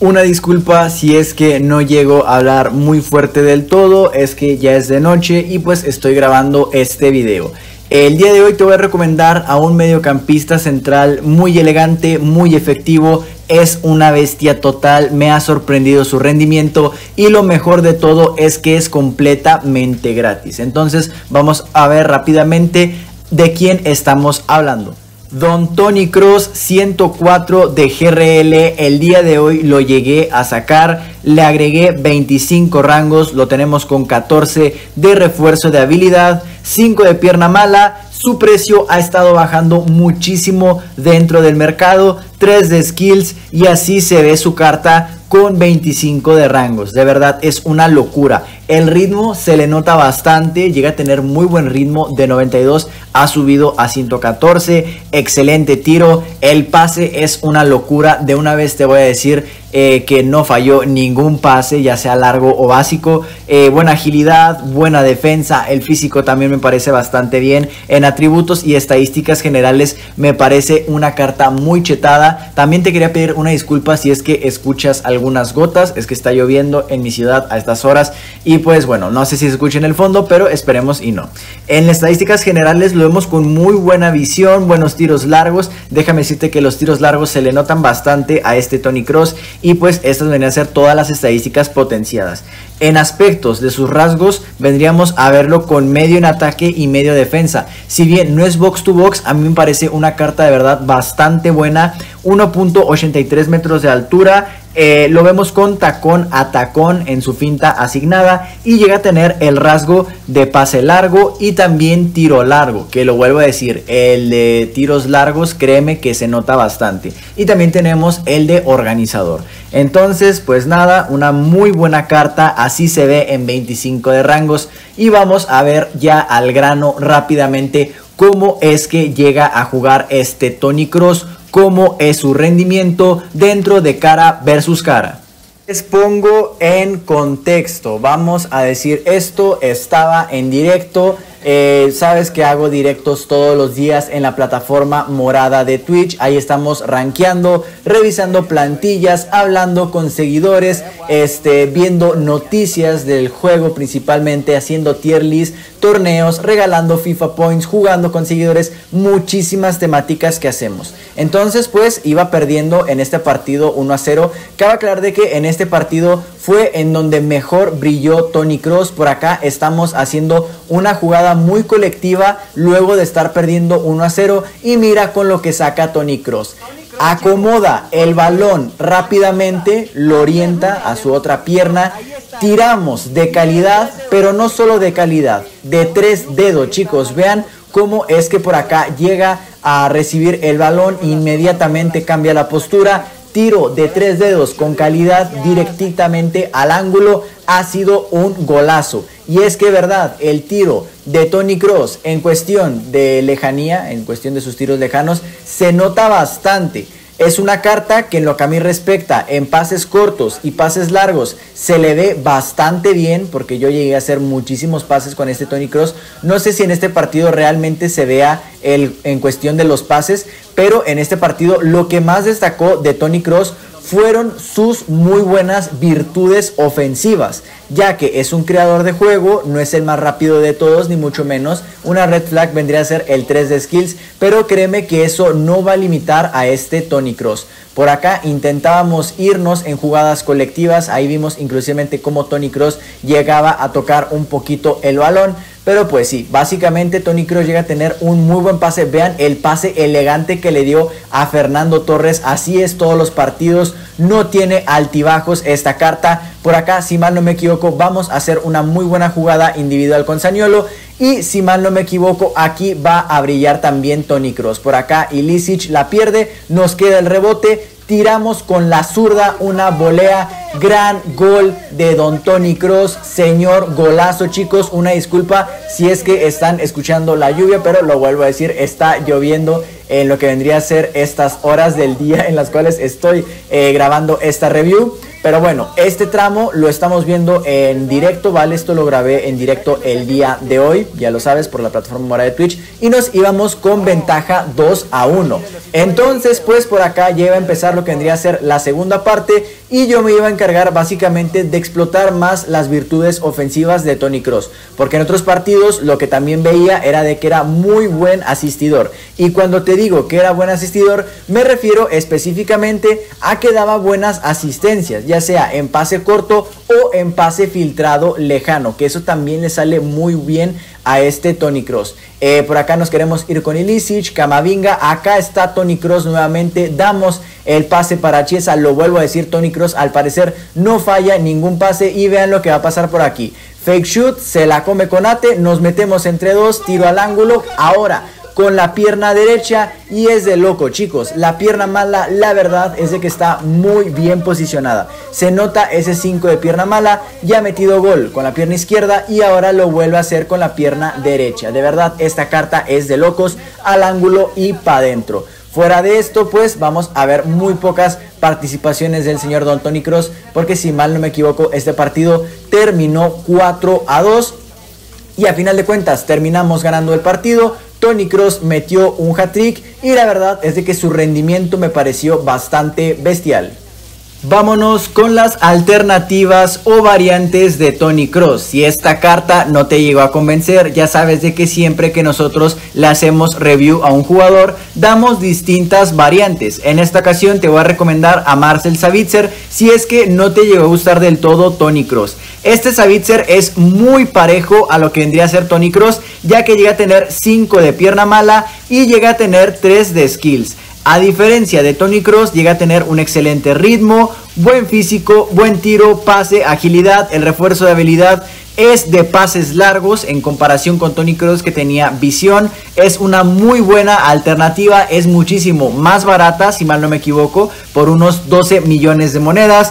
Una disculpa si es que no llego a hablar muy fuerte del todo, es que ya es de noche y pues estoy grabando este video. El día de hoy te voy a recomendar a un mediocampista central muy elegante, muy efectivo. Es una bestia total, me ha sorprendido su rendimiento y lo mejor de todo es que es completamente gratis. Entonces vamos a ver rápidamente de quién estamos hablando. Don Toni Kroos, 104 de GRL, el día de hoy lo llegué a sacar, le agregué 25 rangos, lo tenemos con 14 de refuerzo de habilidad, 5 de pierna mala, su precio ha estado bajando muchísimo dentro del mercado, 3 de skills y así se ve su carta con 25 de rangos. De verdad es una locura. El ritmo se le nota bastante, llega a tener muy buen ritmo, de 92 ha subido a 114, excelente tiro, el pase es una locura. De una vez te voy a decir que no falló ningún pase, ya sea largo o básico. Buena agilidad, buena defensa, el físico también me parece bastante bien. En atributos y estadísticas generales me parece una carta muy chetada. También te quería pedir una disculpa si es que escuchas algunas gotas, es que está lloviendo en mi ciudad a estas horas y pues bueno, no sé si se escucha en el fondo, pero esperemos y no. En estadísticas generales lo vemos con muy buena visión, buenos tiros largos. Déjame decirte que los tiros largos se le notan bastante a este Toni Kroos y pues estas vendrían a ser todas las estadísticas potenciadas. En aspectos de sus rasgos vendríamos a verlo con medio en ataque y medio defensa. Si bien no es box to box, a mí me parece una carta de verdad bastante buena. 1.83 metros de altura. Lo vemos con tacón a tacón en su finta asignada y llega a tener el rasgo de pase largo y también tiro largo, que lo vuelvo a decir, el de tiros largos créeme que se nota bastante, y también tenemos el de organizador. Entonces pues nada, una muy buena carta, así se ve en 25 de rangos y vamos a ver ya al grano rápidamente cómo es que llega a jugar este Toni Kroos, cómo es su rendimiento dentro de cara versus cara. Les pongo en contexto, vamos a decir esto estaba en directo. Sabes que hago directos todos los días en la plataforma morada de Twitch. Ahí estamos rankeando, revisando plantillas, hablando con seguidores, viendo noticias del juego, principalmente haciendo tier list, torneos, regalando FIFA Points, jugando con seguidores, muchísimas temáticas que hacemos. Entonces pues iba perdiendo en este partido 1-0. Cabe aclarar de que en este partido fue en donde mejor brilló Toni Kroos. Por acá estamos haciendo una jugada muy colectiva luego de estar perdiendo 1-0 y mira con lo que saca Toni Kroos. Acomoda el balón rápidamente, lo orienta a su otra pierna, tiramos de calidad, pero no solo de calidad, de 3 dedos, chicos. Vean cómo es que por acá llega a recibir el balón, inmediatamente cambia la postura, tiro de 3 dedos con calidad directamente al ángulo. Ha sido un golazo. Y es que verdad, el tiro de Toni Kroos en cuestión de lejanía, en cuestión de sus tiros lejanos, se nota bastante. Es una carta que en lo que a mí respecta, en pases cortos y pases largos, se le ve bastante bien, porque yo llegué a hacer muchísimos pases con este Toni Kroos. No sé si en este partido realmente se vea en cuestión de los pases, pero en este partido lo que más destacó de Toni Kroos fueron sus muy buenas virtudes ofensivas, ya que es un creador de juego, no es el más rápido de todos, ni mucho menos. Una red flag vendría a ser el 3 de skills, pero créeme que eso no va a limitar a este Toni Kroos. Por acá intentábamos irnos en jugadas colectivas, ahí vimos inclusivamente cómo Toni Kroos llegaba a tocar un poquito el balón. Pero pues sí, básicamente Toni Kroos llega a tener un muy buen pase. Vean el pase elegante que le dio a Fernando Torres. Así es todos los partidos, no tiene altibajos esta carta. Por acá, si mal no me equivoco, vamos a hacer una muy buena jugada individual con Zaniolo. Y si mal no me equivoco, aquí va a brillar también Toni Kroos. Por acá Ilicic la pierde, nos queda el rebote. Tiramos con la zurda, una volea, gran gol de Don Toni Kroos, señor golazo, chicos. Una disculpa si es que están escuchando la lluvia, pero lo vuelvo a decir, está lloviendo en lo que vendría a ser estas horas del día en las cuales estoy grabando esta review. Pero bueno, este tramo lo estamos viendo en directo, ¿vale? Esto lo grabé en directo el día de hoy, ya lo sabes, por la plataforma morada de Twitch. Y nos íbamos con ventaja 2-1. Entonces, pues por acá ya iba a empezar lo que vendría a ser la segunda parte. Y yo me iba a encargar básicamente de explotar más las virtudes ofensivas de Toni Kroos. Porque en otros partidos lo que también veía era de que era muy buen asistidor. Y cuando te digo que era buen asistidor, me refiero específicamente a que daba buenas asistencias, ya sea en pase corto o en pase filtrado lejano, que eso también le sale muy bien a este Toni Kroos. Por acá nos queremos ir con Ilicic, Camavinga, acá está Toni Kroos nuevamente, damos el pase para Chiesa, lo vuelvo a decir, Toni Kroos al parecer no falla ningún pase y vean lo que va a pasar por aquí. Fake shoot, se la come Konate, nos metemos entre dos, tiro al ángulo, ahora con la pierna derecha y es de loco, chicos. La pierna mala, la verdad es de que está muy bien posicionada. Se nota ese 5 de pierna mala, ya ha metido gol con la pierna izquierda y ahora lo vuelve a hacer con la pierna derecha. De verdad, esta carta es de locos, al ángulo y para adentro. Fuera de esto, pues vamos a ver muy pocas participaciones del señor Don Toni Kroos, porque si mal no me equivoco, este partido terminó 4-2 y a final de cuentas terminamos ganando el partido. Toni Kroos metió un hat-trick y la verdad es de que su rendimiento me pareció bastante bestial. Vámonos con las alternativas o variantes de Toni Kroos. Si esta carta no te llegó a convencer, ya sabes de que siempre que nosotros le hacemos review a un jugador, damos distintas variantes. En esta ocasión te voy a recomendar a Marcel Sabitzer si es que no te llegó a gustar del todo Toni Kroos. Este Sabitzer es muy parejo a lo que vendría a ser Toni Kroos, ya que llega a tener 5 de pierna mala y llega a tener 3 de skills. A diferencia de Toni Kroos, llega a tener un excelente ritmo, buen físico, buen tiro, pase, agilidad. El refuerzo de habilidad es de pases largos en comparación con Toni Kroos, que tenía visión. Es una muy buena alternativa, es muchísimo más barata, si mal no me equivoco, por unos 12 millones de monedas.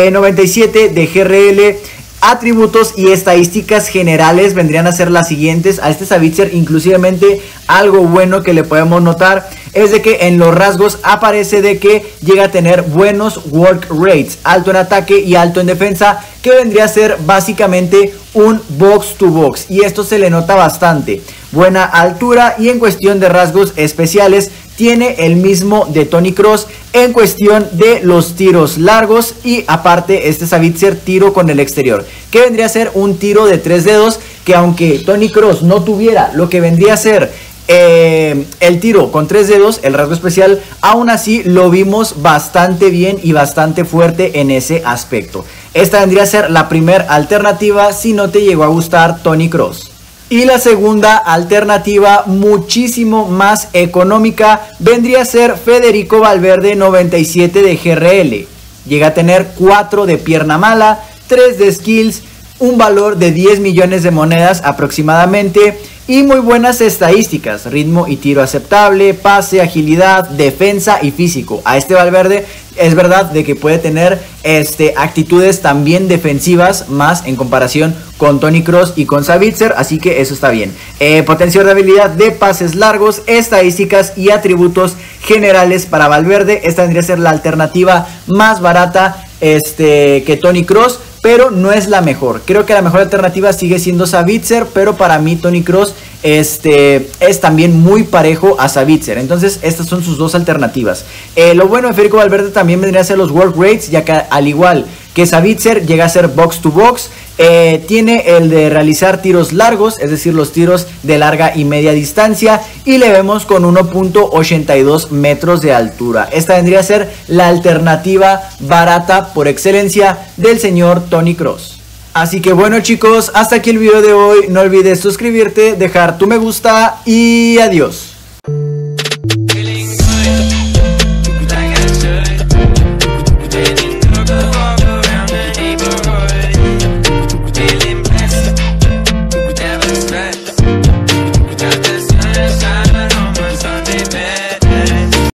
97 de GRL. Atributos y estadísticas generales vendrían a ser las siguientes. A este Sabitzer inclusivemente algo bueno que le podemos notar es de que en los rasgos aparece de que llega a tener buenos work rates, alto en ataque y alto en defensa, que vendría a ser básicamente un box to box, y esto se le nota bastante. Buena altura y en cuestión de rasgos especiales tiene el mismo de Toni Kroos en cuestión de los tiros largos, y aparte este Sabitzer tiro con el exterior, que vendría a ser un tiro de 3 dedos, que aunque Toni Kroos no tuviera lo que vendría a ser el tiro con 3 dedos, el rasgo especial, aún así lo vimos bastante bien y bastante fuerte en ese aspecto. Esta vendría a ser la primera alternativa si no te llegó a gustar Toni Kroos. Y la segunda alternativa, muchísimo más económica, vendría a ser Federico Valverde, 97 de GRL. Llega a tener 4 de pierna mala, 3 de skills, un valor de 10 millones de monedas aproximadamente y muy buenas estadísticas, ritmo y tiro aceptable, pase, agilidad, defensa y físico. A este Valverde es verdad de que puede tener actitudes también defensivas más en comparación con Toni Kroos y con Sabitzer, así que eso está bien. Potencial de habilidad de pases largos, estadísticas y atributos generales para Valverde. Esta vendría a ser la alternativa más barata que Toni Kroos, pero no es la mejor. Creo que la mejor alternativa sigue siendo Sabitzer, pero para mí Toni Kroos es también muy parejo a Sabitzer. Entonces estas son sus dos alternativas. Lo bueno de Federico Valverde también vendría a ser los work rates, ya que al igual que Sabitzer llega a ser box to box. Tiene el de realizar tiros largos, es decir, los tiros de larga y media distancia, y le vemos con 1.82 metros de altura. Esta vendría a ser la alternativa barata por excelencia del señor Toni Kroos. Así que bueno, chicos, hasta aquí el video de hoy. No olvides suscribirte, dejar tu me gusta y adiós.